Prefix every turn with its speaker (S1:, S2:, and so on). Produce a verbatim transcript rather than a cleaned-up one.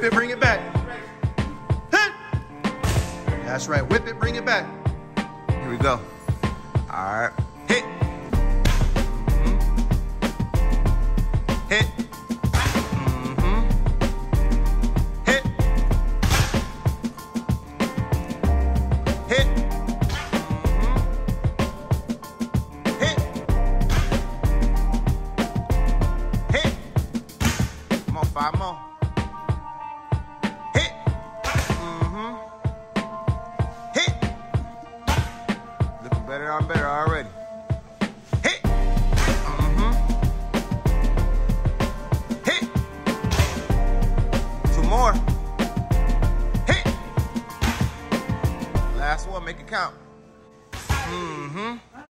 S1: it, bring it back. Hit. That's right, whip it, bring it back. Here we go. All right, hit. Mm-hmm. Hit. Mm-hmm. Hit. Hit. Mm-hmm. Hit. Hit. Come on, five more. Hit. Mm-hmm. Hit. Looking better and better already. Hit. Mm-hmm. Hit. Two more. Hit. Last one, make it count. Mm-hmm.